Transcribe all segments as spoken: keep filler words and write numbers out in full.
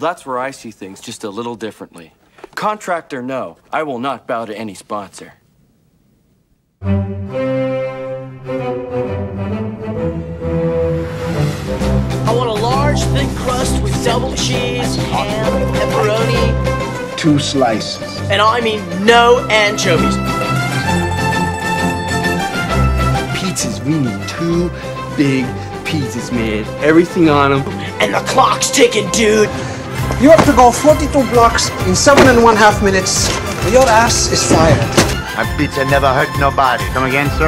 that's where I see things just a little differently. Contract or no, I will not bow to any sponsor. I want a large, thick crust with double cheese, ham, pepperoni. Two slices. And I mean no anchovies. Pizzas, we need two big pizzas, man. Everything on them. And the clock's ticking, dude. You have to go forty-two blocks in seven and one half minutes, or your ass is fired. My pizza never hurt nobody. Come again, sir?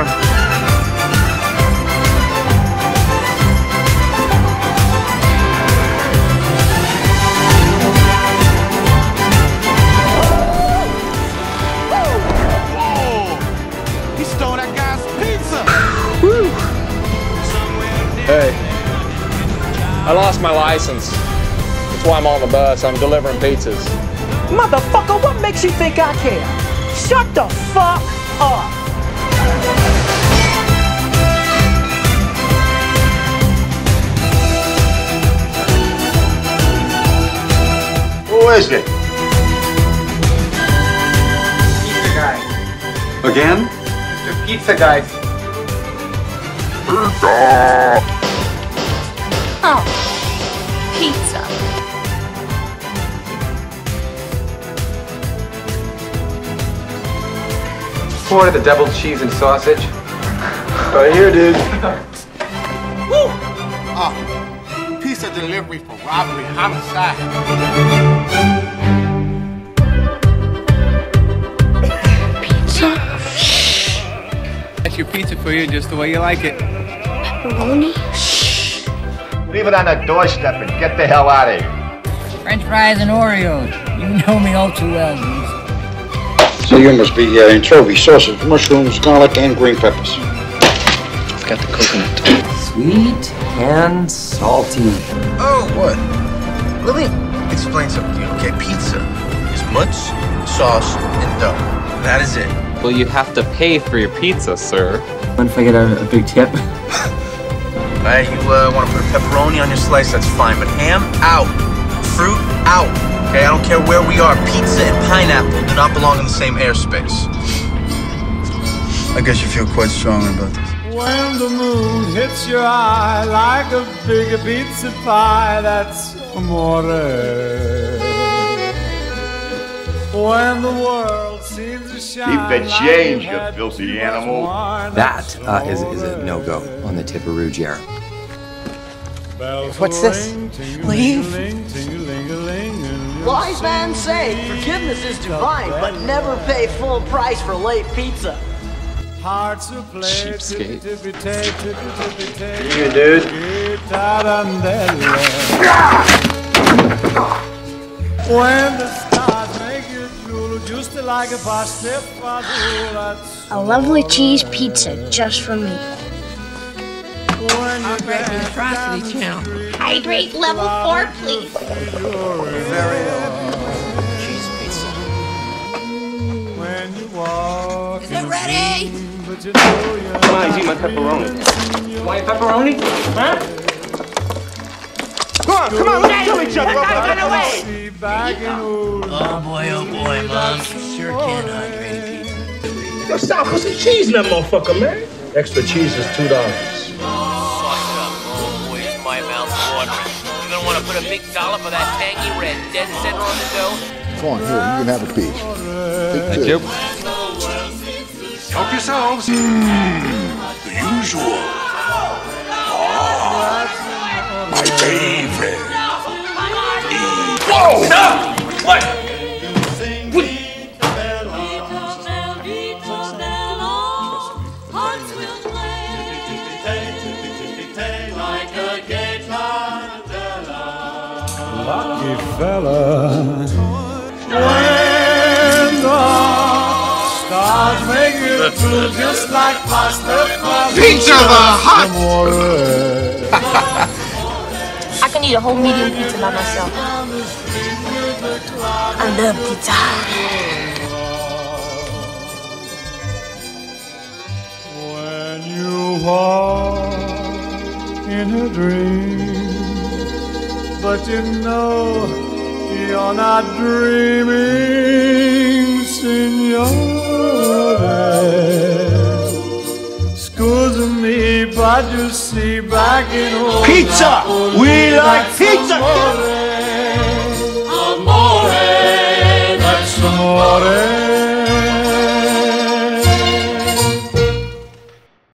Whoa! He stole that guy's pizza! Woo. Hey, I lost my license. That's why I'm on the bus. I'm delivering pizzas. Motherfucker, what makes you think I care? Shut the fuck up! Who is it? Pizza guy. Again? The pizza guy. Pizza! Oh, pizza. Four of the double cheese and sausage. Right here, dude. Woo! Oh, pizza delivery for robbery, homicide. Pizza? That's your pizza for you just the way you like it. Pepperoni? Leave it on the doorstep and get the hell out of here. French fries and Oreos. You know me all too well, Luis. So you must be uh, anchovy, sausage, mushrooms, garlic, and green peppers. I've got the coconut. Sweet and salty. Oh, what? Let me explain something to you, okay? Pizza is mutts, sauce, and dough. That is it. Well, you have to pay for your pizza, sir. What if I get a, a big tip? Alright, you uh, want to put a pepperoni on your slice, that's fine. But ham, out. Fruit, out. Okay, I don't care where we are. Pizza and pineapple do not belong in the same airspace. I guess you feel quite strongly about this. When the moon hits your eye like a big pizza pie, that's amore. When the world seems to shine. Keep the change, you filthy animal. That uh, is, is a no-go on the Tipperoo Jar. What's this? Leave? Wise man say, forgiveness is divine, but never pay full price for late pizza. Cheapskate. You, dude. When the stars make you drool, just like a pasta. A lovely cheese pizza just for me. Hydrate Monstrosity Channel. Hydrate level four, please. Very old cheese pizza. Is it ready? Come on, eat my pepperoni. Want your pepperoni? Huh? Come on, come on, let's kill each other. That guy's away. Oh boy, oh boy, Mom. Sure can hydrate pizza. Yo, stop, put some cheese in that motherfucker, man. Extra cheese is two dollars. My mouth's watering. You're gonna want to put a big dollop of that tangy red dead center on the dough. Come on, here, you can have a piece. Thank you. Help yourselves. Mmm, the usual. Oh, my favorite. Whoa! No! What? Lucky fella. When the stars make you feel just like pasta. Pizza the Hut! I can eat a whole medium pizza by myself. I love pizza. When you walk in a dream, but you know you're not dreaming, signore. Scusa me, but you see back in home. Pizza! We like pizza!